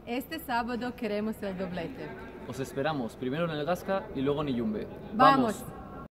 Este sábado queremos el doblete. Os esperamos, primero en el Gasca y luego en Iyumbe. ¡Vamos!